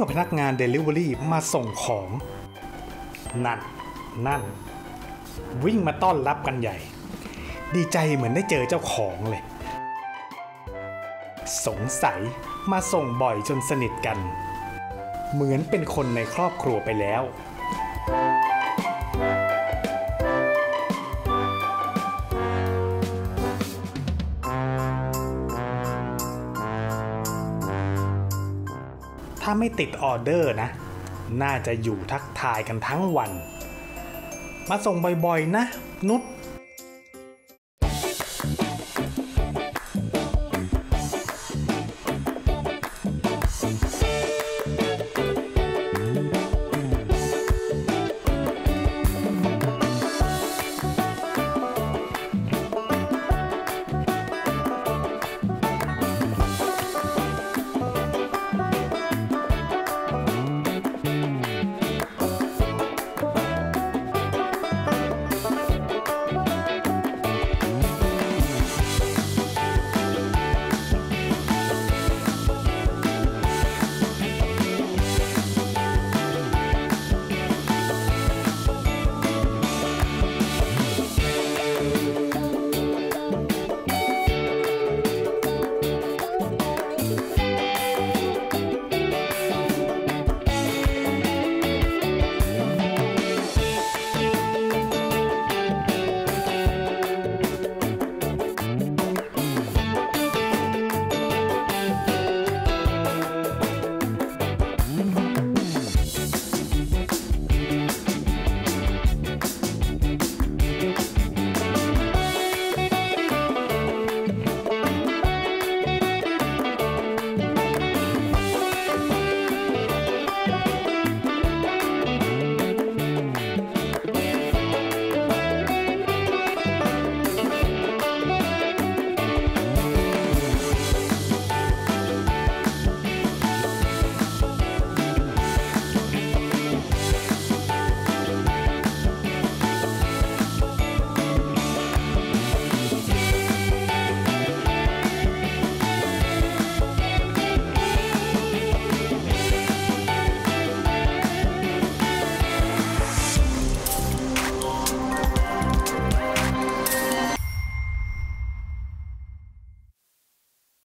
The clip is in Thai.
พนักงาน Delivery มาส่งของนั่นวิ่งมาต้อนรับกันใหญ่ดีใจเหมือนได้เจอเจ้าของเลยสงสัยมาส่งบ่อยจนสนิทกันเหมือนเป็นคนในครอบครัวไปแล้วถ้าไม่ติดออเดอร์นะน่าจะอยู่ทักทายกันทั้งวันมาส่งบ่อยๆนะนุช